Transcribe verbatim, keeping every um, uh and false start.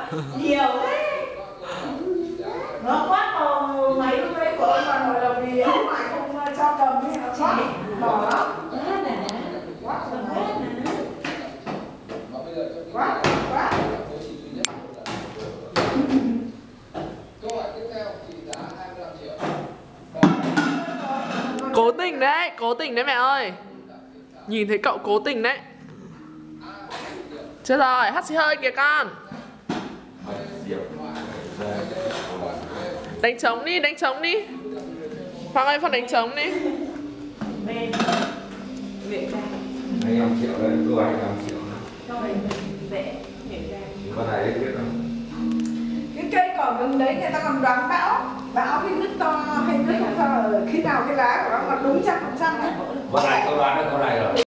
Nhiều thế. Nó quát vào máy lúc đấy của ông bà nội là vì ông ngoại không cho cầm ấy, nó quát đỏ lắm. Quát rồi hết nè. Quát, quát. Cố tình đấy, cố tình đấy mẹ ơi. Nhìn thấy cậu cố tình đấy. Chết rồi, hắt xì hơi kìa con. Đánh trống đi, đánh trống đi. Phong ơi, Phong đánh trống đi. Anh em triệu đấy, cô anh em triệu. Con này đấy biết không? Cái cây cỏ gừng đấy người ta còn đoán bão. Bão khi nước to hay nước không to, khi nào cái lá của nó còn đúng trăm phần trăm này. Con này câu đoán được câu này rồi.